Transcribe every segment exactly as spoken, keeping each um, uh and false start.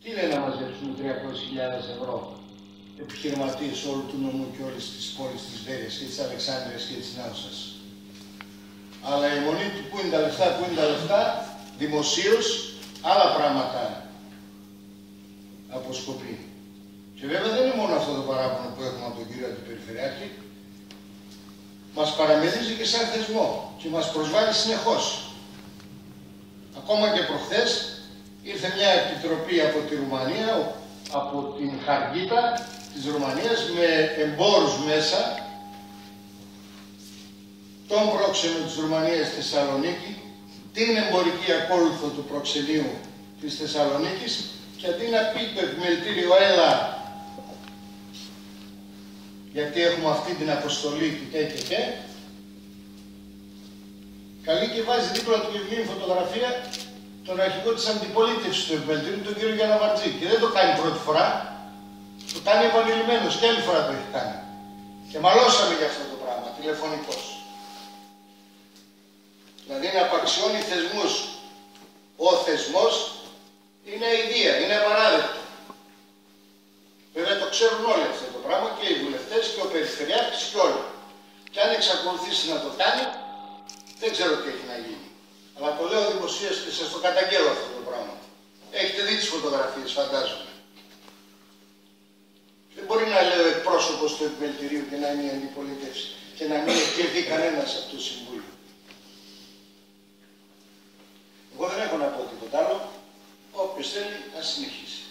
Τι λέει να μαζέψουμε τριακόσιες χιλιάδες ευρώ επιχειρηματίες όλου του νομού και όλης της πόλης της Βέρειας και της Αλεξάνδρειας και της Νάουσας. Αλλά η μονή του που είναι τα λεφτά, που είναι τα λεφτά, δημοσίως άλλα πράγματα αποσκοπεί. Και βέβαια δεν είναι μόνο αυτό το παράπονο που έχουμε από τον κύριο Αντιπεριφερειάρχη. Μας παραμερίζει και σαν θεσμό και μας προσβάλλει συνεχώς. Ακόμα και προχθές ήρθε μια επιτροπή από τη Ρουμανία, από την Χαργκίτα της Ρουμανίας, με εμπόρους μέσα, τον πρόξενο της Ρουμανίας στη Θεσσαλονίκη, την εμπορική ακόλουθο του προξενείου της Θεσσαλονίκης, και αντί να πει το επιμελητήριο έλα, γιατί έχουμε αυτή την αποστολή και και και και, καλεί και βάζει δίπλα του βιβλίου φωτογραφία τον αρχηγό της αντιπολίτευσης του επιμελητήριου, τον κύριο Γιάννα Βαρτζή. Και δεν το κάνει πρώτη φορά, το κάνει επανειλημμένος και άλλη φορά το έχει κάνει. Και μαλώσαμε για αυτό το πράγμα, τηλεφωνικός. Δηλαδή να απαξιώνει θεσμούς ο θεσμός είναι αηδία, είναι απαράδεκτο. Βέβαια το ξέρουν όλοι αυτό το πράγμα, και οι βουλευτές και ο Περιφερειάρχης και όλοι. Και αν εξακολουθήσει να το κάνει, δεν ξέρω τι έχει να γίνει. Αλλά το λέω δημοσίως και σας το καταγγέλλω αυτό το πράγμα. Έχετε δει τις φωτογραφίες, φαντάζομαι. Δεν μπορεί να λέω εκπρόσωπος του επιμελητηρίου και να είναι η αντιπολίτευση και να μην εκλεγεί κανένας από το Συμβούλιο. Εγώ δεν έχω να πω τίποτα άλλο. Όποιος θέλει να συνεχίσει.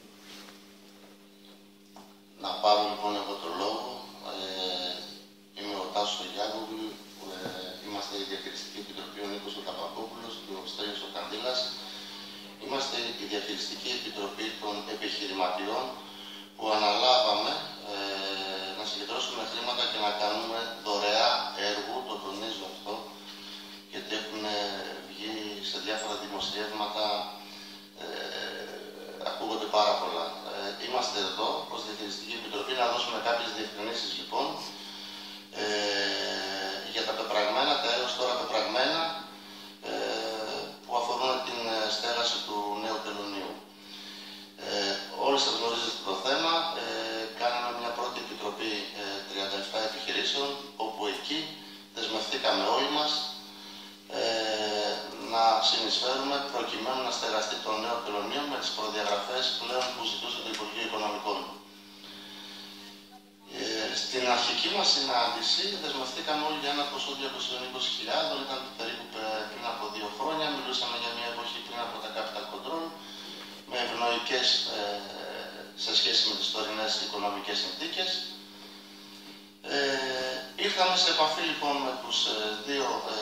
Να πάρω λοιπόν εγώ το λόγο. Ε, είμαι ο Τάσος Γιάννουλου, ε, είμαστε η Διαχειριστική Επιτροπή, ο Νίκος ο Καπακόπουλος και ο Στέλιος ο Καντήλας. Είμαστε η Διαχειριστική Επιτροπή των Επιχειρηματιών που αναλάβαμε ε, να συγκεντρώσουμε χρήματα και να κάνουμε δωρεά έργου, το τονίζω αυτό, γιατί έχουν βγει σε διάφορα δημοσιεύματα, ε, ακούγονται πάρα πολλά. Ε, είμαστε εδώ ως Διαχειριστική Επιτροπή να δώσουμε κάποιες διευκρινήσεις λοιπόν ε, για τα πεπραγμένα, τα έως τώρα πεπραγμένα ε, που αφορούν την στέγαση του νέου τελωνίου. Ε, όλοι σας γνωρίζετε το θέμα. Ε, κάναμε μια πρώτη επιτροπή ε, τριάντα επτά επιχειρήσεων, όπου εκεί δεσμευτήκαμε όλοι μας ε, να συνεισφέρουμε προκειμένου να στεγαστεί το νέο τελωνίο με τις προδιαγραφές πλέον που ζητούσε το Υπουργείο Οικονομικών. Ε, στην αρχική μας συνάντηση δεσμευτήκαμε όλοι για ένα ποσό διακόσιες είκοσι χιλιάδες, ήταν περίπου πριν από δύο χρόνια, μιλούσαμε για μια εποχή πριν από τα capital control, με ευνοϊκές ε, σε σχέση με τις τωρινές οικονομικές συνθήκες. Ε, ήρθαμε σε επαφή λοιπόν με τους ε, δύο ε,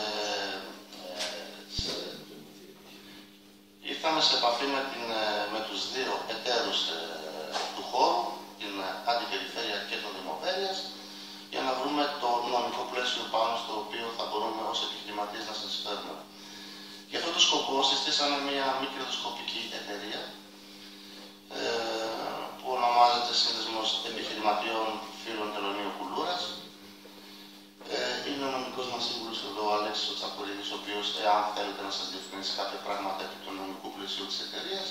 ε, ήρθαμε σε επαφή με, την, ε, με τους δύο εταίρους ε, του χώρου, την Αντιπεριφέρεια και τον Δημοπέρειας, για να βρούμε το νομικό πλαίσιο πάνω στο οποίο θα μπορούμε ως επιχειρηματίες να συνεισφέρουμε. Για αυτό το σκοπό συστήσαμε μια μη κερδοσκοπική εταιρεία ε, που ονομάζεται Σύνδεσμος Επιχειρηματιών Φίλων Τελωνίου Κουλούρας. Ε, είναι ο νομικός μας σύμβουλος εδώ, ο Αλέξης ο Τσακουρίδης, ο οποίος, εάν θέλετε να σας διευκρινίσει κάποια πράγματα επί του νομικού πλαισίου της εταιρείας.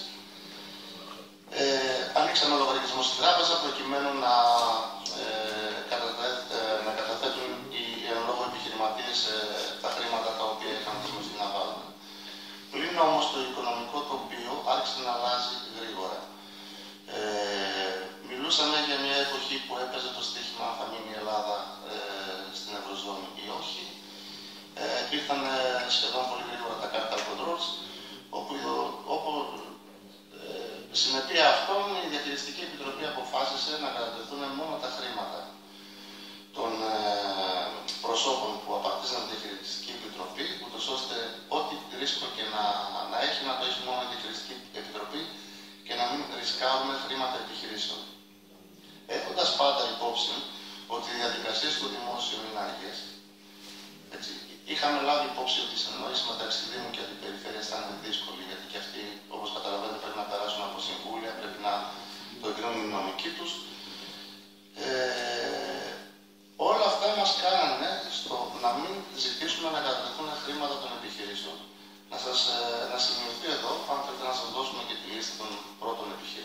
Ε, ανοίξαμε λογαριασμό στην τράπεζα προκειμένου να, ε, καταθέ, ε, να καταθέτουν οι εν λόγω επιχειρηματίες ε, τα χρήματα τα οποία είχαν δεσμευτεί να βάλουν. Πλην όμως το οικονομικό τοπίο άρχισε να αλλάζει γρήγορα. Ε, μιλούσαμε για μια εποχή που έπαιζε το στοίχημα αν θα μείνει η Ελλάδα ε, στην Ευρωζώνη ή όχι. Ε, ήρθαν σχεδόν πολύ γρήγορα τα capital controls, όπου, όπου ε, συνεπία αυτών η Διαχειριστική Επιτροπή αποφάσισε να κατατεθούν μόνο τα χρήματα των ε, προσώπων που απαρτίζαν τη Διαχειριστική Επιτροπή, ούτως ώστε ό,τι ρίσκο και να, να έχει, να το έχει μόνο η Διαχειριστική Επιτροπή και να μην ρισκάρουμε χρήματα επιχειρήσεων. Έχοντας πάντα υπόψη ότι οι διαδικασίες του δημόσιου είναι αργές, έτσι, είχαμε λάβει υπόψη ότι οι συνεννόησεις μεταξύ Δήμου και Αντιπεριφέρειας θα είναι δύσκολοι, γιατί και αυτοί, όπως καταλαβαίνετε, πρέπει να περάσουν από συμβούλια, πρέπει να το εγκρίνουν οι νομικοί τους. Ε, όλα αυτά μας κάνανε στο να μην ζητήσουμε να κατατεθούν χρήματα των επιχειρήσεων. Να, σας, να σημειωθεί εδώ, αν θέλετε να σας δώσουμε και τη λίστα των πρώτων επιχειρήσεων.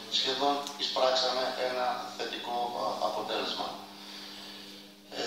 σχεδόν εισπράξαμε ένα θετικό αποτέλεσμα. Ε,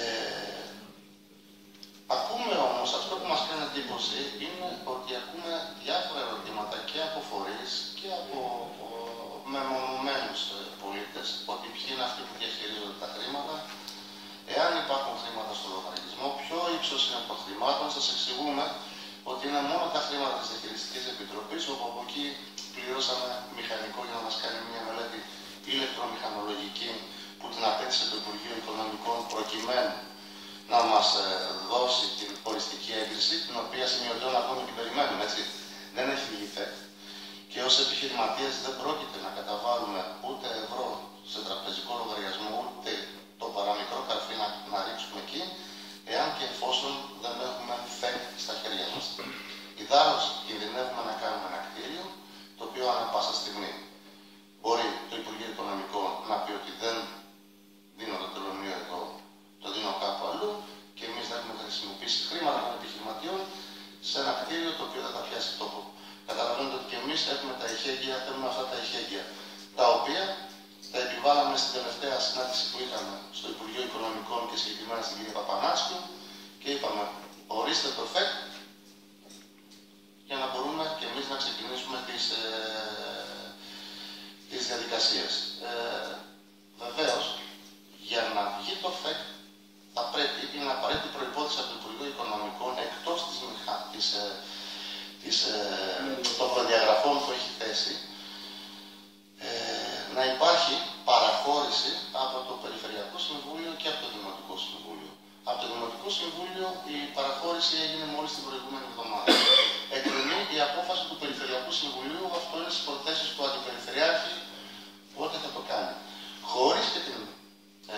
ακούμε όμως, αυτό που μας κάνει εντύπωση είναι ότι ακούμε διάφορα ερωτήματα και από φορείς και από ο, μεμονωμένους πολίτες, ότι ποιοι είναι αυτοί που διαχειρίζονται τα χρήματα, εάν υπάρχουν χρήματα στο λογαριασμό, ποιο ύψος είναι των χρημάτων. Σας εξηγούμε ότι είναι μόνο τα χρήματα της Διαχειριστικής Επιτροπής, όπου από εκεί πληρώσαμε μηχανικό για να μας κάνει μια μελέτη ηλεκτρομηχανολογική που την απέτησε το Υπουργείο Οικονομικών προκειμένου να μας ε, δώσει την οριστική έγκριση, την οποία σημειωτέων ακόμη την περιμένουμε, έτσι. Δεν έχει βγει. Και ως επιχειρηματίες δεν πρόκειται να καταβάλουμε ούτε ευρώ σε τραπεζικό λογαριασμό, ούτε το παραμικρό καρφί να, να ρίξουμε εκεί, εάν και εφόσον δεν έχουμε φεκ στα χέρια μας. Ιδάλλως κινδυνεύουμε να κάνουμε ένα κτίριο, το οποίο ανά πάσα στιγμή μπορεί το Υπουργείο Οικονομικών να πει ότι δεν δίνω το τελωνίο εδώ, το δίνω κάπου αλλού, και εμείς να έχουμε χρησιμοποιήσει χρήματα των επιχειρηματιών σε ένα κτίριο το οποίο δεν θα πιάσει τόπο. Καταλαβαίνετε ότι και εμείς έχουμε τα ειχέγγυα, θέλουμε αυτά τα ειχέγγυα, τα οποία τα επιβάλαμε στην τελευταία συνάντηση που είχαμε στο Υπουργείο Οικονομικών και συγκεκριμένα στην κυρία Παπανάτσιου και είπαμε, ορίστε το ΦΕΚ για να μπορούμε και εμείς να ξεκινήσουμε τις, ε, τις διαδικασίες. Ε, βεβαίως, για να βγει το ΦΕΚ θα πρέπει, είναι απαραίτητη προϋπόθεση από το Υπουργείο Οικονομικών, εκτός της, της, της, των προδιαγραφών που έχει θέσει, ε, να υπάρχει παραχώρηση από το Περιφερειακό Συμβούλιο και από το Δημοτικό Συμβούλιο. Από το Δημοτικό Συμβούλιο η παραχώρηση έγινε μόλις την προηγούμενη εβδομάδα. Εκκρεμεί η απόφαση του Περιφερειακού Συμβουλίου, αυτό είναι στις προθέσεις του Αντιπεριφερειάρχη, πότε θα το κάνει. Χωρίς και την ε,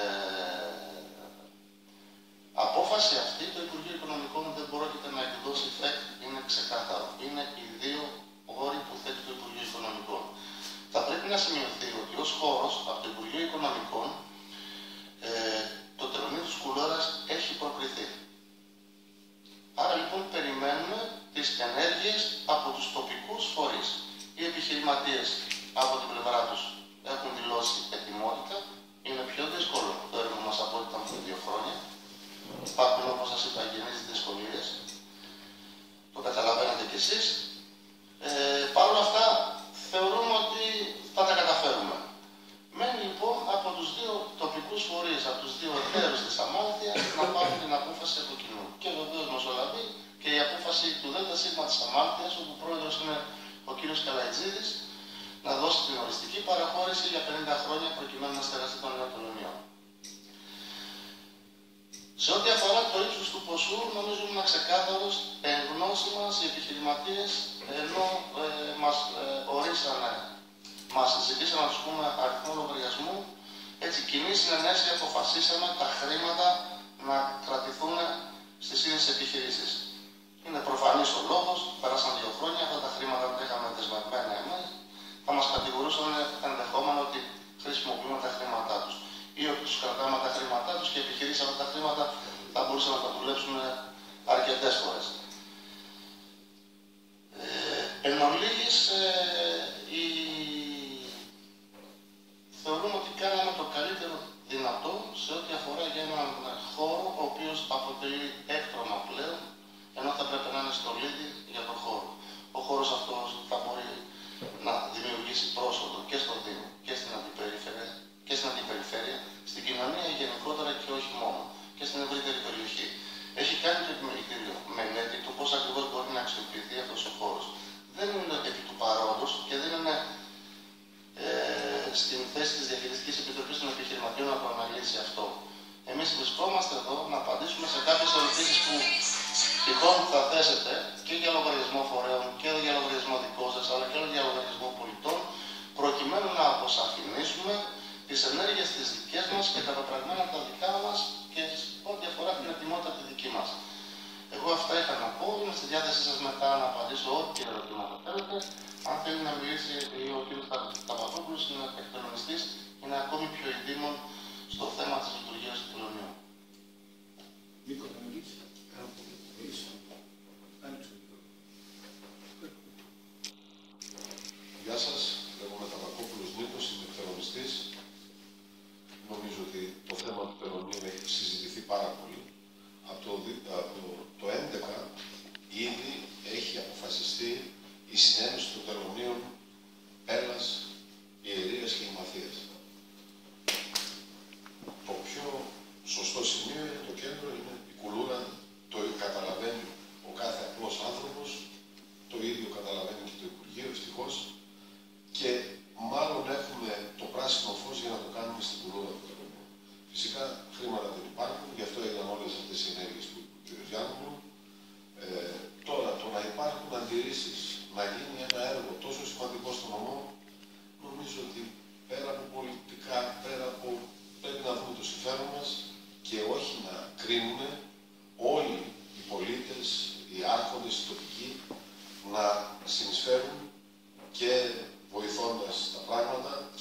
απόφαση αυτή, το Υπουργείο Οικονομικών δεν πρόκειται να εκδώσει ΦΕΚ, είναι ξεκάθαρο. Είναι οι δύο όροι που θέτει το Υπουργείο Οικονομικών. Θα πρέπει να σημειωθεί ότι ως χώρος από το Υπουργείο Οικονομικών ε, το τελωνείο της Κουλώρας έχει προκριθεί. Άρα λοιπόν περιμένουμε τις ενέργειες από τους τοπικούς φορείς. Οι επιχειρηματίες από την πλευρά τους έχουν δηλώσει ετοιμότητα. Είναι πιο δύσκολο το έργο μας από ό,τι ήταν πριν δύο χρόνια. Υπάρχουν, όπως σας είπα, γενείς δυσκολίες. Το καταλαβαίνετε κι εσείς. Ε, Παρ' όλα αυτά θεωρούμε ότι θα τα καταφέρουμε. Μένει λοιπόν από τους δύο τοπικούς φορείς, από τους δύο εταίρους της Αμάλθειας, να πάρουν την απόφαση από κοινού. Και βεβαίως μεσολαβεί και η απόφαση του ΔΣ της Αμάλθειας, όπου πρόεδρος είναι ο κύριος Καλαϊτζίδης, να δώσει την οριστική παραχώρηση για πενήντα χρόνια προκειμένου να στεγαστεί το νέο τελωνείο. Σε ό,τι αφορά το ύψος του ποσού, νομίζω είναι ξεκάθαρος, εν γνώση μας οι επιχειρηματίες, ενώ ε, μας ε, ορίσανε, μας ζητήσαν να τους πούμε αριθμό λογαριασμού, έτσι κοινή συνενέση αποφασίσαμε τα χρήματα να κρατηθούν στις ίδιες επιχειρήσεις. Είναι προφανής ο λόγος, πέρασαν δύο χρόνια, αυτά τα χρήματα τα είχαμε δεσμευμένα εμείς, θα μας κατηγορούσαν ενδεχόμενο ότι χρησιμοποιούμε τα χρήματά τους. Ή ότι τους κρατάμε τα χρήματά τους και επιχειρήσαμε αυτά τα χρήματα θα μπορούσαμε να τα δουλέψουν αρκετές φορές. Ε, εν ολίγης, ε, η... θεωρούμε ότι κάναμε το καλύτερο δυνατό σε ό,τι αφορά για έναν χώρο ο οποίος αποτελεί έκτρωμα πλέον, ενώ θα πρέπει να είναι στολίδι για τον χώρο. Ο χώρος αυτός θα μπορεί να δημιουργήσει πρόσωπο και στον Δήμο και στην αντιπεριφέρεια, και στην αντιπεριφέρεια, στην κοινωνία γενικότερα και όχι μόνο, και στην ευρύτερη περιοχή. Έχει κάνει το επιμελητήριο μελέτη του πώς ακριβώς μπορεί να αξιοποιηθεί αυτός ο χώρος. Δεν είναι επί του παρόντος και δεν είναι ε, στην θέση της Διαχειριστικής Επιτροπής των Επιχειρηματιών να το αναλύσει αυτό. Εμείς βρισκόμαστε εδώ να απαντήσουμε σε κάποιες ερωτήσεις που τυχόν θα θέσετε και για λογαριασμό φορέων και για λογαριασμό δικό σας, αλλά και για λογαριασμό πολιτών, προκειμένου να αποσαφηνίσουμε τις ενέργειες της δικές μας και τα πεπραγμένα τα δικά μας και ό,τι αφορά την ετοιμότητα τη δική μας. Εγώ αυτά είχα να πω, είμαι στη διάθεσή σας μετά να απαντήσω ό,τι ερωτήματα θέλετε. Αν θέλει να μιλήσει ο κ. Ταπαδόπουλος, είναι εκτελονιστής, είναι ακόμη πιο ειδήμων στο θέμα της λειτουργίας του τελωνείου. Γεια σας, λέγομαι Ταπακόπουλος Νίκος,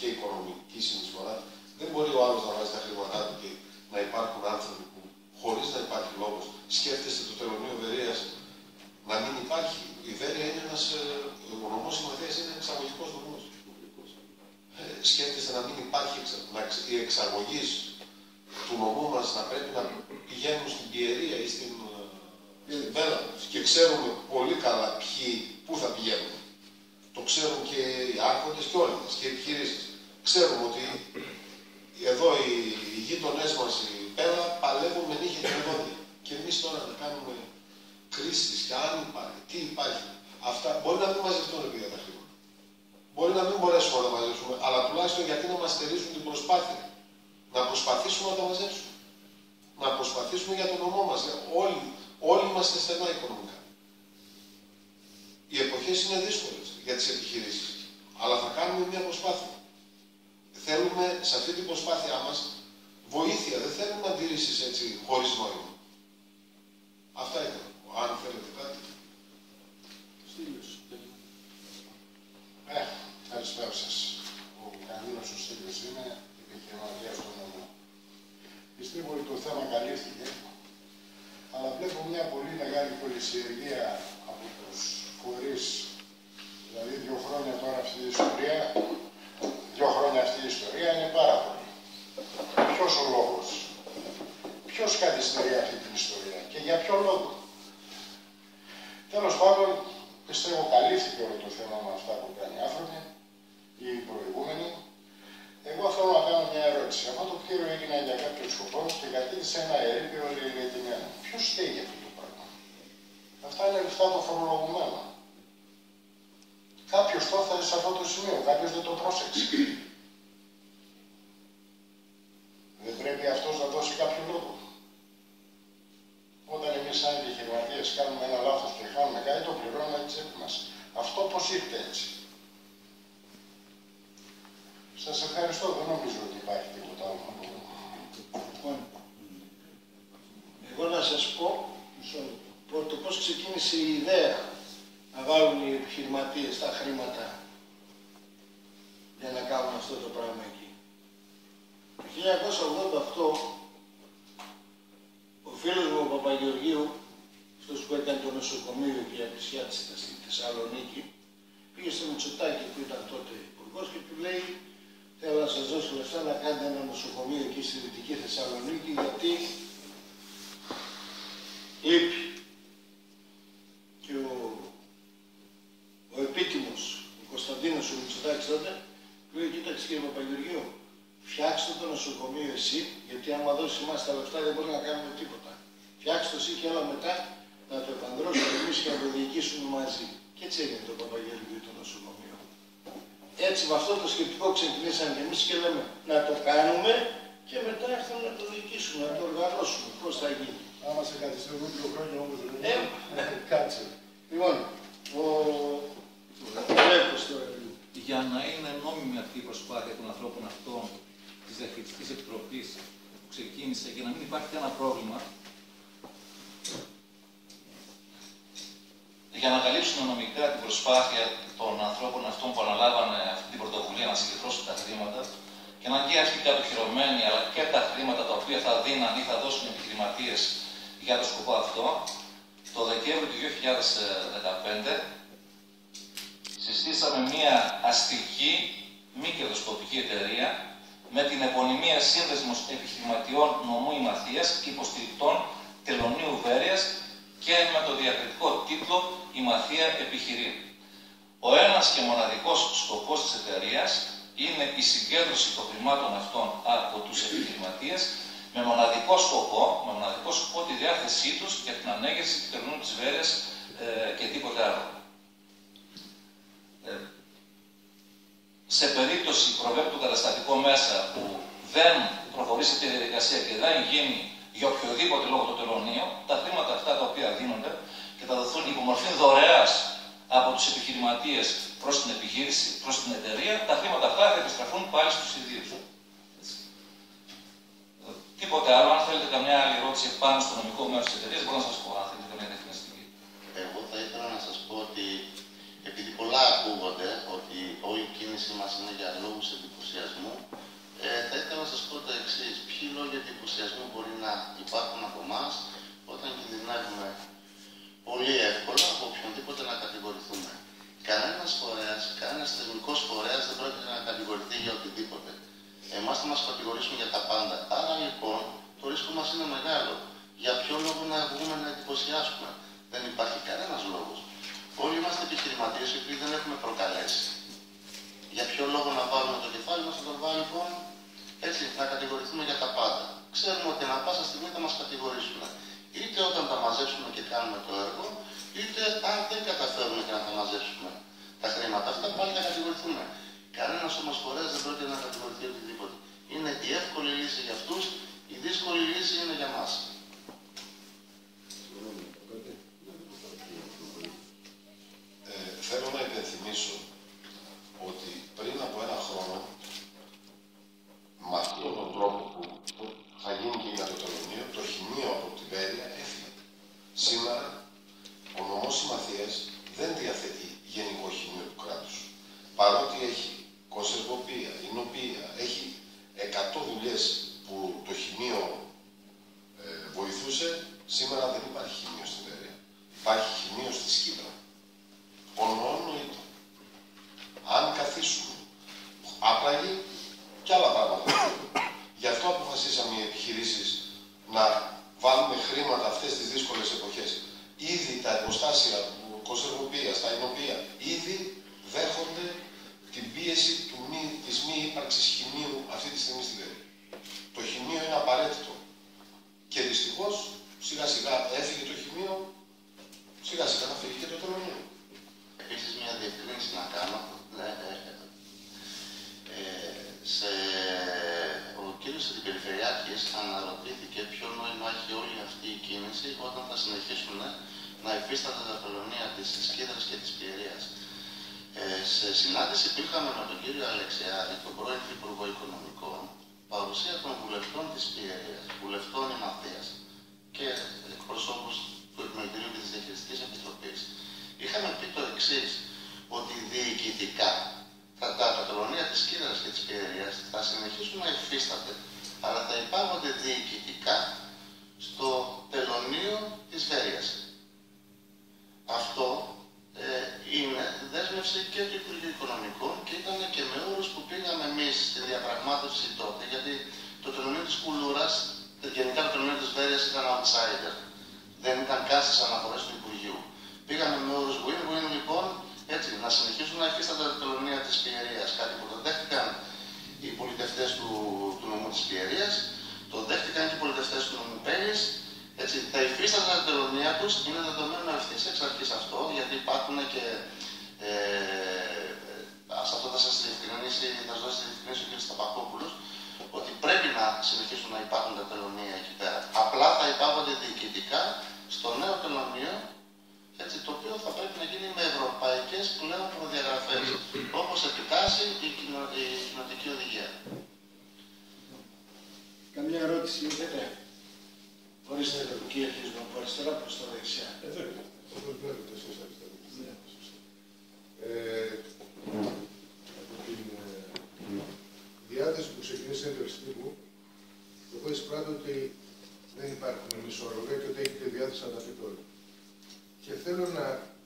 και οικονομική συνεισφορά. Δεν μπορεί ο άλλος να βάζει τα χρήματά του και να υπάρχουν άνθρωποι που χωρίς να υπάρχει λόγος. Σκέφτεστε το τελωνίο Βερίας να μην υπάρχει. Η Βέρεια είναι ένας, ο νομός Συμμαθίας είναι εξαγωγικός νομός. Ε, σκέφτεστε να μην υπάρχει η εξαγωγή του νομού μας να πρέπει να πηγαίνουν στην Πιερία ή στην, στην Πέλα. Και ξέρουμε πολύ καλά ποιοι, πού θα πηγαίνουν. Το ξέρουν και οι άρχοντες και όλοι μας και οι επιχειρήσεις. Ξέρουμε ότι εδώ οι, οι γείτονές μας, η Πέλα, παλεύουν με νύχια και με δόντια. Και εμείς τώρα να κάνουμε κρίσεις και αν υπάρχει, τι υπάρχει. Αυτά μπορεί να μην μαζευτούν επειδή τα χρήματα. Μπορεί να μην μπορέσουμε να τα μαζέψουμε, αλλά τουλάχιστον γιατί να μας στερήσουν την προσπάθεια. Να προσπαθήσουμε να τα μαζέψουμε. Να προσπαθήσουμε για τον νομό μας. Όλοι, όλοι είμαστε στενά οικονομικά. Οι εποχές είναι δύσκολες για τις επιχειρήσεις, αλλά θα κάνουμε μια προσπάθεια. Θέλουμε σε αυτή την προσπάθειά μας βοήθεια, δεν θέλουμε αντιρρήσεις έτσι χωρίς νόημα. Αυτά ήταν. Αν θέλετε κάτι. Στήλιος. Ε, καλησπέρα σας. Ο Κανδίνος ο Στήλιος είναι επιχειρηματίας του νομού. Πιστεύω ότι το θέμα καλύφθηκε, αλλά βλέπω μια πολύ μεγάλη πολυσιεργία από τους φορείς. Δηλαδή δύο χρόνια τώρα αυτή η ιστορία, δύο χρόνια αυτή η ιστορία είναι πάρα πολύ. Ποιος ο λόγος, ποιος καθυστερεί αυτή την ιστορία και για ποιο λόγο. Τέλος πάντων, πιστεύω καλύφθηκε όλο το θέμα με αυτά που κάνει οι άνθρωποι, οι προηγούμενοι. Εγώ θέλω να κάνω μια ερώτηση. Αυτό το κτίριο έγινε για κάποιο σκοπό και κατήντησε ένα ερείπιο λιρετημένο. Ποιος στέγει αυτό το πράγμα. Αυτά είναι λεφτά των φορολογουμένων. Κάποιος το έφτασε σε αυτό το σημείο, κάποιος δεν το πρόσεξε. Δεν πρέπει αυτός να δώσει κάποιο λόγο. Όταν εμείς σαν επιχειρηματίες κάνουμε ένα λάθος και χάνουμε κάτι, το πληρώνουμε την τσέπη μας. Αυτό πώς ήρθε έτσι. Σας ευχαριστώ, δεν νομίζω ότι υπάρχει τίποτα άλλο. Λοιπόν, εγώ να σας πω, πρώτο, πώς ξεκίνησε η ιδέα να βάλουν οι επιχειρηματίες τα χρήματα για να κάνουν αυτό το πράγμα εκεί. Το χίλια εννιακόσια ογδόντα οκτώ, ο φίλος μου ο Παπαγεωργίου, αυτός που έκανε το νοσοκομείο και η απισιά της στη Θεσσαλονίκη, πήγε στο Μητσοτάκη που ήταν τότε υπουργός και του λέει: θέλω να σας δώσω λεφτά να κάνετε ένα νοσοκομείο εκεί στη Δυτική Θεσσαλονίκη, γιατί λείπει. Και ο, ο επίτιμος, ο Κωνσταντίνος ο Μητσοτάκης τότε, του λέει: κοίταξε κύριε Παπαγεωργίου, φτιάξτε το νοσοκομείο εσύ, γιατί άμα δώσει εμάς τα λεφτά δεν μπορούμε να κάνουμε τίποτα. Φτιάξτε το εσύ και έλα μετά να το επανδρώσουμε εμείς και να το διοικήσουμε μαζί. Και έτσι έγινε το Παπαγεωργίου το νοσοκομείο. Έτσι με αυτό το σκεπτικό ξεκινήσαμε και εμείς και λέμε να το κάνουμε και μετά έρθουμε να το διοικήσουμε, να το οργανώσουμε. Πώς θα γίνει. Άμα σε καθυστερούν δύο χρόνια όμως δεν Ε, κάτσε. Λοιπόν, ο Λέκος τώρα. Για να είναι νόμιμη αυτή η προσπάθεια των ανθρώπων αυτών της Διαχειριστικής Επιτροπής που ξεκίνησε και να μην υπάρχει κανένα πρόβλημα, για να καλύψουν νομικά την προσπάθεια των ανθρώπων αυτών που αναλάβανε αυτή την πρωτοβουλία να συγκεντρώσουν τα χρήματα και να είναι αυτοί κατοχυρωμένοι, αλλά και τα χρήματα τα οποία θα δίναν ή θα δώσουν οι επιχειρηματίες για το σκοπό αυτό, το Δεκέμβριο του δύο χιλιάδες δεκαπέντε συστήσαμε μία αστική μη κερδοσκοπική εταιρεία με την επωνυμία Σύνδεσμος Επιχειρηματιών Νομού Ημαθίας υποστηρικτών Τελωνίου Βέρειας και με το διακριτικό τίτλο «Η Μαθία επιχειρεί». Ο ένας και μοναδικός σκοπός της εταιρείας είναι η συγκέντρωση των χρημάτων αυτών από τους επιχειρηματίες με μοναδικό σκοπό, με μοναδικό σκοπό τη διάθεσή τους για την ανέγερση του τελωνίου της Βέρειας ε, και τίποτε άλλο. Ε, σε περίπτωση προβέπει το καταστατικό μέσα που δεν προχωρήσει τη διαδικασία και δεν γίνει για οποιοδήποτε λόγο το τελωνίο, τα χρήματα αυτά τα οποία δίνονται και θα δοθούν υπομορφή δωρεάς από τους επιχειρηματίες προς την επιχείρηση, προς την εταιρεία, τα χρήματα αυτά θα επιστραφούν πάλι στους ιδίους. Τίποτε άλλο, αν θέλετε καμιά άλλη ερώτηση πάνω στο νομικό μέρος της εταιρείας, μπορώ να σας πω, αν θέλετε καμιά διευκρινιστική. Εγώ θα ήθελα να σας πω ότι επειδή πολλά ακούγονται ότι όλη η κίνησή μας είναι για λόγους εντυπωσιασμού. μας κατηγορήσουν για τα πάντα. Άρα λοιπόν το ρίσκο μας είναι μεγάλο. Για ποιο λόγο να βγούμε να εντυπωσιάσουμε? Δεν υπάρχει κανένας λόγος. Όλοι είμαστε επιχειρηματίες οι οποίοι δεν έχουμε προκαλέσει. Για ποιο λόγο να βάλουμε το κεφάλι μας στο βάλει λοιπόν έτσι, να κατηγορηθούμε για τα πάντα? Ξέρουμε ότι ανά πάσα στιγμή θα μας κατηγορήσουν. Είτε όταν τα μαζέψουμε και κάνουμε το έργο, είτε αν δεν καταφέρουμε και να τα μαζέψουμε τα χρήματα αυτά, πάλι θα κατηγορηθούμε. Κανένας όμως φορέας δεν πρόκειται να κατηγορηθεί οτιδήποτε. Είναι η εύκολη λύση για αυτούς, η δύσκολη λύση είναι για μας. Ε, θέλω να υπενθυμίσω ότι πριν από ένα χρόνο, με αυτόν τον τρόπο που θα γίνει και για το τελωνείο, το χημείο από τη Βέρεια έφυγε. Σήμερα, ο νομός Συμμαθίας δεν διαθέτει γενικό χημείο του κράτους. Παρότι έχει κονσερβοπία, εινοπία, έχει εκατό δουλειές που το χημείο ε, βοηθούσε, σήμερα δεν υπάρχει χημείο στην Βέρεια. Υπάρχει χημείο στη Σκύπρα. Ονονοείται. Αν καθίσουμε, άπραγοι και άλλα πράγματα. Γι' αυτό αποφασίσαμε οι επιχειρήσεις να βάλουμε χρήματα αυτές τις δύσκολες εποχές. Ήδη τα εργοστάσια κονσερβοπίας, τα εινοπία, ήδη δέχονται την πίεση του μη, της μη ύπαρξης χημείου αυτή τη στιγμή στη Βέρεια. Το χημείο είναι απαραίτητο. Και δυστυχώς, σιγά σιγά έφυγε το χημείο, σιγά σιγά θα φύγει και το τελωνείο. Επίσης, μια διευκρίνηση να κάνω. Ε, σε... Ο κύριος Αντιπεριφερειάρχης αναρωτήθηκε ποιο νόημα έχει όλη αυτή η κίνηση όταν θα συνεχίσουν να υφίστανται τα τελωνεία της Σκύδρας και της Πιερίας. Ε, σε συνάντηση που είχαμε με τον κύριο Αλεξιάδη, τον πρώην Υπουργό Οικονομικών, παρουσία των βουλευτών της Πιερίας, βουλευτών Ημαθίας και εκπροσώπους του Επιμελητηρίου και της Διαχειριστικής Επιτροπής, είχαμε πει το εξής, ότι διοικητικά τα, τα, τα τελωνεία της Σκύδρας και της Πιερίας θα συνεχίσουν να υφίστανται, αλλά θα υπάγονται διοικητικά στο τελωνείο της Βέρειας. Αυτό ε, είναι δέσμευση και του Υπουργείου Οικονομικών και ήταν και με όρους που πήγαμε εμείς στη διαπραγμάτευση τότε, γιατί το τελωνείο της Κουλούρας, γενικά το τελωνείο της Βέρειας ήταν outsider. Δεν ήταν καν στις αναφορές του Υπουργείου. Πήγαμε με όρους win-win λοιπόν, έτσι, να συνεχίσουν να υφίστανται τα τελωνεία της Πιερίας, κάτι που το δέχτηκαν οι πολιτευτές του, του νομού της Πιερίας, το δέχτηκαν και οι πολιτευτές του νομού Πέλης. Έτσι, τα υφίστανται τα τελωνεία τους, είναι δεδομένο ευθύς εξ αρχής αυτό, γιατί υπάρχουν και ε, σε αυτό θα σας διευκρινίσει, θα σας δώσει διευκρινίσει ο κ. Σταπακόπουλος, ότι πρέπει να συνεχίσουν να υπάρχουν τα τελωνεία εκεί πέρα. Απλά θα υπάγονται διοικητικά στο νέο τελωνείο, έτσι, το οποίο θα πρέπει να γίνει με ευρωπαϊκές πλέον προδιαγραφές, όπως επιτάσσει η, κοινο, η κοινοτική οδηγία. Καμία ερώτηση, δεν. Ορίστε το κύριε αρχίζουμε από αριστερά προς τα δεξιά. Εδώ είναι. Αυτό βλέπετε εσείς αριστερά. Από την διάθεση που ξεκίνησε η εντολιστή μου, εγώ εισπράττω ότι δεν υπάρχουν μισορροπία και ότι έχετε διάθεση να τα πείτε όλα. Και θέλω να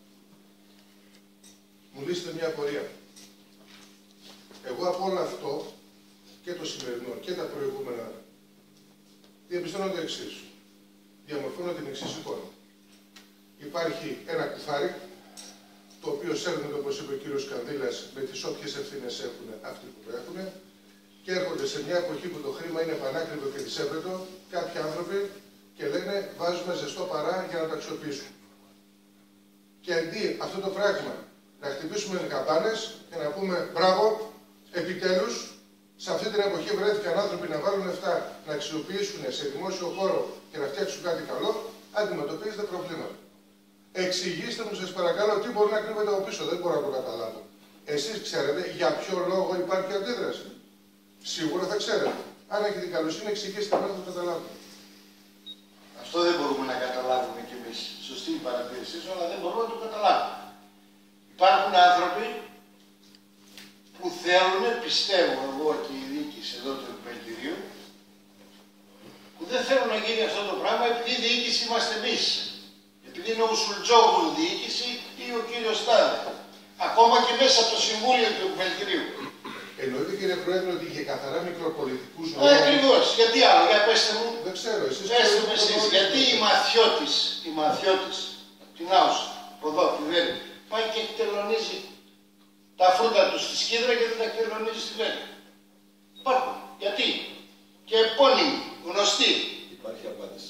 μου λύσετε μια απορία. Εγώ από όλο αυτό, και το σημερινό και τα προηγούμενα, διαπιστώνω το εξής. Διαμορφώνω την εξής εικόνα. Υπάρχει ένα κουφάρι, το οποίο σέρνονται, όπως είπε ο κύριος Κανδύλας, με τις όποιες ευθύνες έχουν αυτοί που το έχουν, και έρχονται σε μια εποχή που το χρήμα είναι πανάκριβο και δυσέβρετο, κάποιοι άνθρωποι και λένε βάζουμε ζεστό παρά για να τα αξιοποιήσουμε. Και αντί αυτό το πράγμα να χτυπήσουμε με καμπάνες και να πούμε μπράβο, επιτέλους, σε αυτή την εποχή βρέθηκαν άνθρωποι να βάλουν λεφτά να αξιοποιήσουν σε δημόσιο χώρο και να φτιάξουν κάτι καλό, αντιμετωπίζετε προβλήματα. Εξηγήστε μου, σας παρακαλώ, τι μπορεί να κρύβεται από πίσω, δεν μπορώ να το καταλάβω. Εσείς ξέρετε για ποιο λόγο υπάρχει αντίδραση. Σίγουρα θα ξέρετε. Αν έχετε την καλοσύνη, εξηγήστε μας να το καταλάβουμε. Αυτό δεν μπορούμε να καταλάβουμε κι εμείς. Σωστή η παρατήρησή σου, αλλά δεν μπορούμε να το καταλάβουμε. Υπάρχουν άνθρωποι που θέλουν, πιστεύω εγώ και η διοίκηση εδώ του Επιμελητηρίου, που δεν θέλουν να γίνει αυτό το πράγμα επειδή η διοίκηση είμαστε εμείς. Επειδή είναι ο Σουλτζόγλου διοίκηση ή ο κύριος Στάδε. Ακόμα και μέσα από το Συμβούλιο του Επιμελητηρίου. Εννοείται, κύριε Πρόεδρε, ότι είχε καθαρά μικροπολιτικούς Ε, λόγους. Ακριβώς. Γιατί άλλο, για πέστε μου. Δεν ξέρω, εσείς Πέστε μου εσείς, γιατί η Μαθιώτης, η Μαθιώτης, την Άουσα, από εδώ, τη Βέρεια, πάει και εκτελονίζει τα φρούτα του στη Σκύδρα και δεν τα εκτελονίζει στη Βέρεια. Υπάρχουν. Γιατί. Και επώνυμοι, γνωστοί. Υπάρχει απάντηση.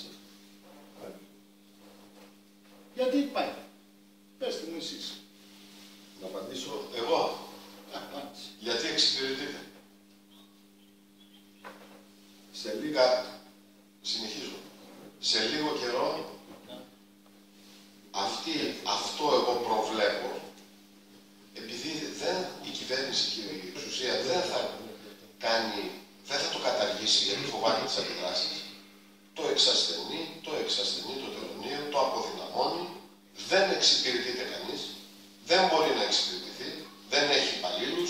Γιατί πάει. Πέστε μου εσείς. Να απαντήσω εγώ. Γιατί εξυπηρετείτε. Σε λίγα, συνεχίζω, σε λίγο καιρό, αυτή, αυτό εγώ προβλέπω, επειδή δεν, η κυβέρνηση και η εξουσία δεν θα κάνει, δεν θα το καταργήσει γιατί φοβάται τις αντιδράσεις, το εξασθενεί, το εξασθενεί το τελωνείο, το αποδυναμώνει, δεν εξυπηρετείται κανείς, δεν μπορεί να εξυπηρετηθεί, δεν έχει υπαλλήλους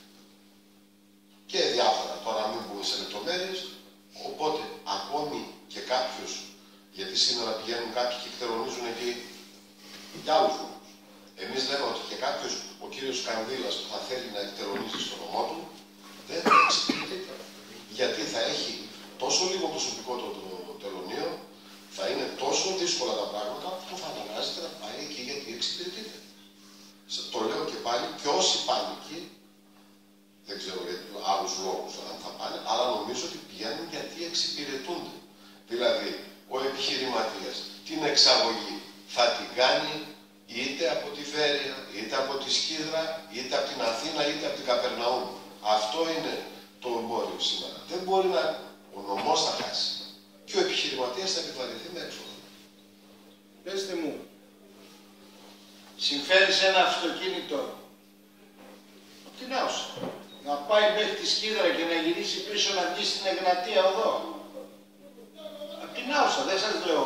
και διάφορα, τώρα μην πούμε σε λεπτομέρειες, οπότε ακόμη και κάποιος, γιατί σήμερα πηγαίνουν κάποιοι και εκτελονίζουν εκεί για άλλους λόγους. Εμείς λέμε ότι και κάποιος, ο κύριος Κανδύλας που θα θέλει να εκτελονίζει στο νομό του, δεν θα εξυπηρετείται. Γιατί θα έχει τόσο λίγο προσωπικό το, το τελωνείο, θα είναι τόσο δύσκολα τα πράγματα που θα αναγκάζεται να πάει εκεί γιατί εξυπηρετείται. Το λέω και πάλι, και όσοι πάνε εκεί, δεν ξέρω για άλλους λόγους αν θα πάνε, αλλά νομίζω ότι πηγαίνουν γιατί εξυπηρετούνται. Δηλαδή, ο επιχειρηματίας την εξαγωγή θα την κάνει είτε από τη Βέρεια, είτε από τη Σκύδρα, είτε από την Αθήνα, είτε από την Καπερναούμ. Αυτό είναι το εμπόριο σήμερα. Δεν μπορεί να, ο νομός θα χάσει. Και ο επιχειρηματίας θα επιβαρυνθεί με έξοδο. Πέστε μου, συμφέρει σε ένα αυτοκίνητο από την Άουσα να πάει μέχρι τη Σκύδρα και να γυρίσει πίσω να βγει στην Εγνατία οδό. Από την Άουσα, δεν σας λέω.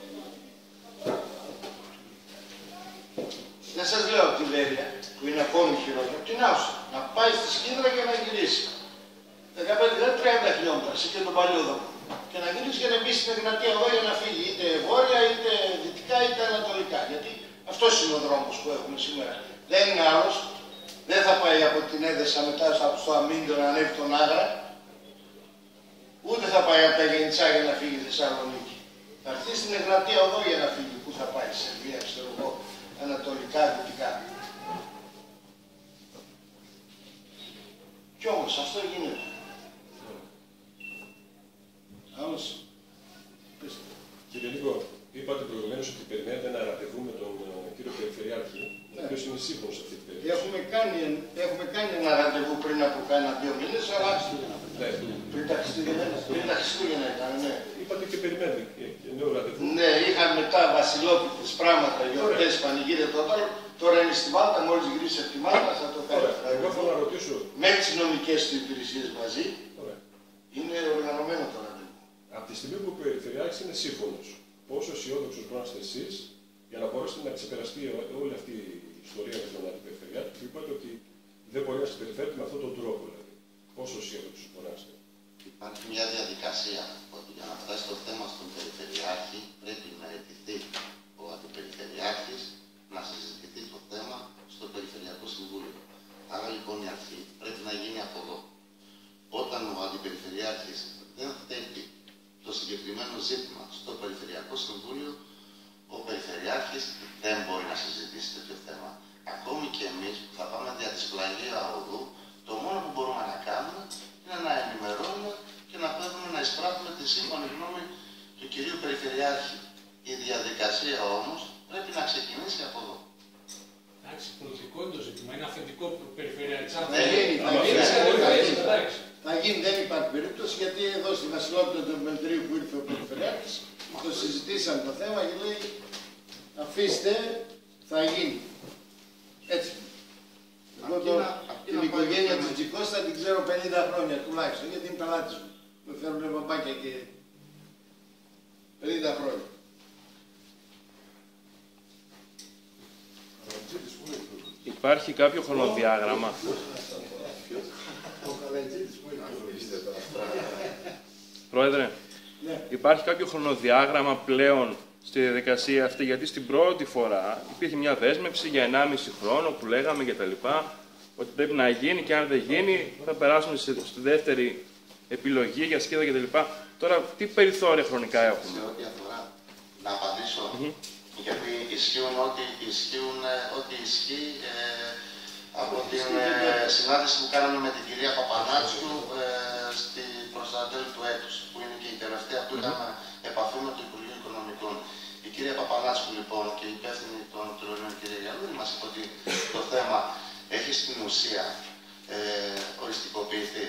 Δεν σας λέω από τη Βέρεια, που είναι ακόμη χειρότερο, από την Άουσα. Να πάει στη Σκύδρα και να γυρίσει. δεκαπέντε τριάντα χιλιόμετρα, σε και τον παλιόδρομο. Και να γυρίσει και να μπει στην Εγνατία οδό για να φύγει είτε βόρεια, είτε δυτικά, είτε ανατολικά. Γιατί αυτός είναι ο δρόμος που έχουμε σήμερα. Δεν είναι άλλος. Δεν θα πάει από την Έδεσα μετά στο Αμύντιο να ανέβει τον Άγρα. Ούτε θα πάει από τα Γενιτσά για να φύγει Θεσσαλονίκη. Θα έρθει στην Εγνατία οδό για να φύγει. Πού θα πάει, Σερβία, ξέρω εγώ, ανατολικά, δυτικά. Κι όμως αυτό γίνεται. Άλλος. Κύριε Νίκο, είπατε προηγουμένως ότι περιμένετε ένα ραντεβού με τον uh, κύριο Περιφερειάρχη, ο οποίος είναι σύμφωνος σε αυτή την περίπτωση. Έχουμε κάνει, έχουμε κάνει ένα ραντεβού πριν από κάνα δύο μήνες, αλλά ναι. πριν τα Χριστούγεννα, πριν τα Χριστούγεννα ήταν, ναι. Είπατε και περιμένετε και, και νέο ραντεβού. Ναι, είχαμε μετά βασιλόπιτες πράγματα, γιορτές, πανηγύρια, το άλλο. Τώρα είναι στη Μάλτα, μόλις γυρίσει από τη Μάλτα θα το κάνει. Εγώ θέλω να ρωτήσω. Με τις νομικές του υπηρεσίες μαζί, Ωραία. είναι οργανωμένο το ραντεβού. Από τη στιγμή που ο Περιφερειάρχης είναι σύμφωνος, πόσο αισιόδοξος μπορεί να είστε εσείς για να μπορέσετε να ξεπεραστεί όλη αυτή η ιστορία με τον Αντιπεριφερειάρχη που είπατε ότι δεν μπορεί να συμπεριφέρεται με αυτόν τον τρόπο. Δηλαδή. Πόσο αισιόδοξος μπορεί να είστε. Υπάρχει μια διαδικασία ότι για να φτάσει το θέμα στον Περιφερειάρχη πρέπει να αιτηθεί ο Αντιπεριφερειάρχης να συζητηθεί το θέμα στο Περιφερειακό Συμβούλιο. Άρα λοιπόν η αρχή πρέπει να γίνει από εδώ. Όταν ο Αντιπεριφερειάρχης δεν θέτει το συγκεκριμένο ζήτημα στο Περιφερειακό Συμβούλιο, ο Περιφερειάρχης δεν μπορεί να συζητήσει τέτοιο θέμα. Ακόμη και εμείς που θα πάμε δια της πλαγία οδού, το μόνο που μπορούμε να κάνουμε είναι να ενημερώνουμε και να παίρνουμε να εισπράττουμε τη σύμφωνη γνώμη του κυρίου Περιφερειάρχη. Η διαδικασία όμως πρέπει να ξεκινήσει από εδώ. Εντάξει, πολιτικό είναι το ζήτημα, είναι αφεντικό Περιφερειάρχης. Ναι, θα γίνει, δεν υπάρχει περίπτωση, γιατί εδώ στη Βασιλόπουλο του Μετρίου που ήρθε ο Περιφερειάρχης, το συζητήσαμε το θέμα και λέει αφήστε, θα γίνει. Έτσι. Εγώ το, την οικογένεια της Τζικώστα την ξέρω πενήντα χρόνια τουλάχιστον, γιατί είναι πελάτης μου. Με φέρνουν μπαμπάκια και πενήντα χρόνια. Υπάρχει κάποιο χρονοδιάγραμμα. Πρόεδρε, Ναι. υπάρχει κάποιο χρονοδιάγραμμα πλέον στη διαδικασία αυτή, γιατί στην πρώτη φορά υπήρχε μια δέσμευση για ενάμιση χρόνο που λέγαμε κτλ. ότι πρέπει να γίνει και αν δεν γίνει θα περάσουμε στη δεύτερη επιλογή για σκίδα κτλ. Τώρα, τι περιθώρια χρονικά έχουμε? Σε ό,τι αφορά, να απαντήσω, mm-hmm. γιατί ισχύουν ό,τι ισχύουν, ό,τι ισχύει ε, από την ε, συνάντηση που κάναμε με την κυρία Παπανάτσου ε, στη, προς τα τέλη του έτους, που είναι και η τελευταία που είχαμε mm-hmm. επαφή με το Υπουργείο Οικονομικών. Η κυρία Παπανάτσου, λοιπόν, και η υπεύθυνη των τελωνίων, κυρία Γιαννούλη, μας είπε ότι το θέμα έχει στην ουσία ε, οριστικοποιηθεί.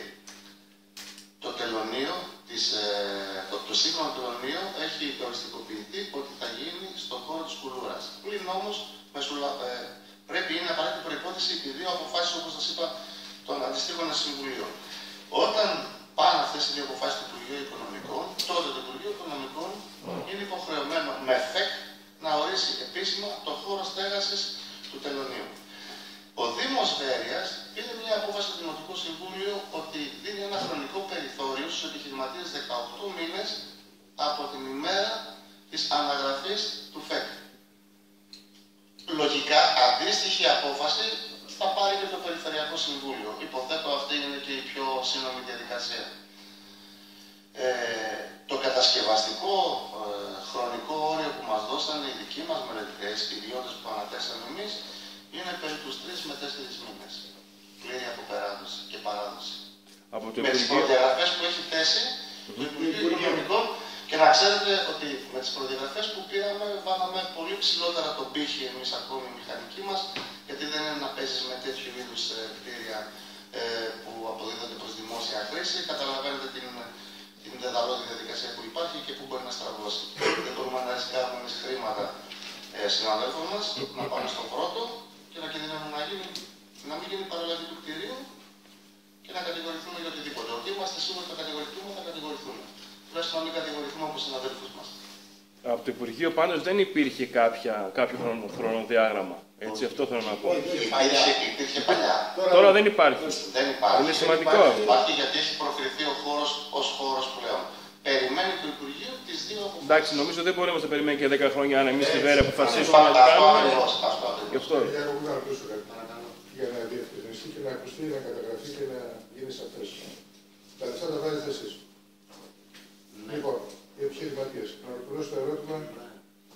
Το τελωνίο, της, ε, το, το σύγχρονο τελωνίο έχει οριστικοποιηθεί ότι θα γίνει στον χώρο της Κουλούρας. Πλην όμως, μεσουλα, ε, πρέπει είναι απαραίτητη προϋπόθεση οι δύο αποφάσεις, όπως σας είπα, των αντιστοίχων συμβουλίων. Όταν πάνε αυτές οι δύο αποφάσεις του Υπουργείου Οικονομικών, τότε το Υπουργείο Οικονομικών είναι υποχρεωμένο με ΦΕΚ να ορίσει επίσημα το χώρο στέγασης του τελωνίου. Ο Δήμος Βέρειας πήρε μια απόφαση στο Δημοτικό Συμβούλιο ότι δίνει ένα χρονικό περιθώριο στους επιχειρηματίες δεκαοκτώ μήνες από την ημέρα της αναγραφής του ΦΕΚ. Λογικά, αντίστοιχη απόφαση θα πάρει και το Περιφερειακό Συμβούλιο. Υποθέτω αυτή είναι και η πιο σύνομη διαδικασία. Ε, το κατασκευαστικό ε, χρονικό όριο που μας δώσανε οι δικοί μας μελετητές, οι ιδιώτες που αναθέσαμε εμείς, είναι περί τους τρεις με τέσσερις μήνες. Πλήρη από περάδοση και παράδοση. Από το με τις προδιαγραφές που έχει θέσει mm-hmm. το Υπουργείο Οικονομικών, και να ξέρετε ότι με τις προδιαγραφές που πήραμε βάλαμε πολύ ψηλότερα τον πύχη εμείς ακόμη οι μηχανικοί μας, γιατί δεν είναι να παίζεις με τέτοιου είδους ε, κτίρια ε, που αποδίδονται προς δημόσια χρήση. Καταλαβαίνετε την, την δεδαλώδη διαδικασία που υπάρχει και που μπορεί να στραβώσει. Δεν μπορούμε να ρισκάρουμε εμείς χρήματα ε, συναδέλφων μας, να πάμε στον πρώτο και να κινδυνεύουμε να, γίνει, να μην γίνει παραλαβή του κτηρίου και να κατηγορηθούμε για οτιδήποτε. Ότι είμαστε σίγουροι ότι θα κατηγορηθούμε, θα κατηγορηθούμε. Τουλάχιστον να μην κατηγορηθούμε από συναδέλφους μας. Από το Υπουργείο πάντως δεν υπήρχε κάποια, κάποιο χρονο, χρονοδιάγραμμα. Έτσι, αυτό θέλω να πω. Υπήρχε, υπήρχε παλιά. Τώρα δεν υπάρχει. Δεν υπάρχει. Είναι σημαντικό δεν αυτό. Υπάρχει γιατί έχει προκριθεί ο χώρος ως χώρος πλέον. Περιμένει το Υπουργείο τις δύο αποφάσεις. Εντάξει, νομίζω δεν μπορούμε να περιμένει και δέκα χρόνια αν εμείς στη Βέρεια αποφασίσουμε να το κάνουμε. Γι' αυτό. Για να διευκρινιστεί και να ακουστεί, να καταγραφεί και να γίνει σαφές. Τα λεφτά τα βάζετε εσείς. Ναι. Λοιπόν, οι επιχειρηματίες, να ολοκληρώσω το ερώτημα, ναι.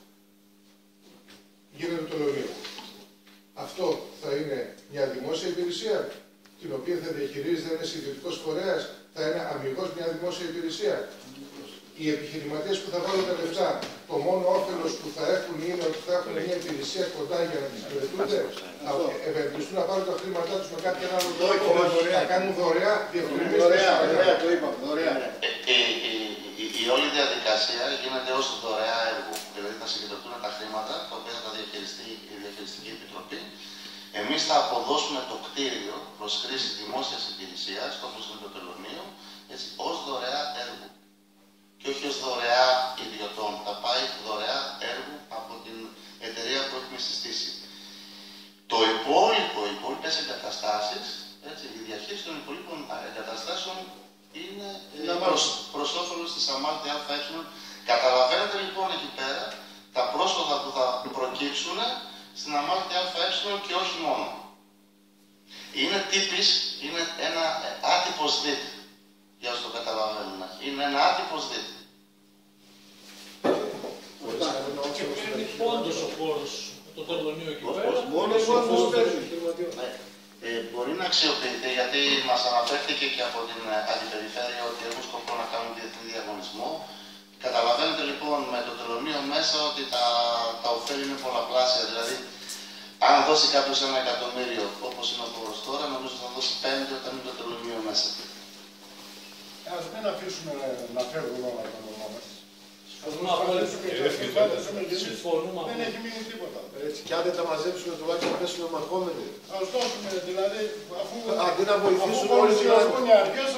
Γίνεται το τελωνίο. Αυτό θα είναι μια δημόσια υπηρεσία, την οποία θα διαχειρίζεται ένας ιδιωτικός φορέας, θα είναι αμιγώς μια δημόσια υπηρεσία. Οι επιχειρηματίες που θα βάλουν τα λεφτά, το μόνο όφελος που θα έχουν είναι ότι θα έχουν μια υπηρεσία κοντά για να τις υπηρετούνται, θα ευελπιστούν να πάρουν τα χρήματά τους με κάποιον άλλο τρόπο, να κάνουν δωρεά διευκρινήσεις. Δωρεά, δωρεά, το είπαμε, δωρεά. Η όλη διαδικασία γίνεται ως δωρεά έργου. Δηλαδή θα συγκεντρωθούν τα χρήματα, τα οποία θα διαχειριστεί η Διαχειριστική Επιτροπή. Εμείς θα αποδώσουμε το κτίριο προς χρήση δημόσιας υπηρεσίας, όπως είναι το τελωνίο, έτσι, ως δωρεά έργου. Και όχι ως δωρεά ιδιωτών. Θα πάει δωρεά έργου από την εταιρεία που έχουμε συστήσει. Το υπόλοιπο, οι υπόλοιπες εγκαταστάσεις, έτσι, η διαχείριση των υπόλοιπων εγκαταστάσεων είναι προς, προς όφελος της Αμάλτη ΑΕ. Καταλαβαίνετε λοιπόν εκεί πέρα τα πρόσοδα που θα προκύψουν στην Αμάλτη ΑΕ και όχι μόνο. Είναι τύπης, είναι ένα άτυπος δίτ, για όσο το καταλαβαίνουμε. Είναι ένα άτυπος δίτ. Και παίρνει πόντος ο χώρος, το τελωνίο εκεί πέρα. Μόνος ο χώρος παίρνει. Ε, μπορεί να αξιοποιηθεί, γιατί μας αναφέρθηκε και από την Αντιπεριφέρεια ότι έχουν σκοπό να κάνουν διεθνή διαγωνισμό. Καταλαβαίνετε λοιπόν με το τελωνίο μέσα ότι τα, τα ωφέλη είναι πολλαπλάσια. Δηλαδή, αν δώσει κάποιος ένα εκατομμύριο, όπως είναι ο χώρος τώρα, νομίζω θα δώσει πέντε όταν είναι το τελωνίο μέσα. Ας μην αφήσουμε να φεύγουν όλα τα όνομά μας. Συμφωνούμε. Δεν έχει μείνει τίποτα. Έτσι, και αν δεν τα μαζέψουμε τουλάχιστον πέσουμε μαρκόμενοι. Ας δώσουμε δηλαδή, αφού αντί να βοηθήσουν όλοι οι αρχές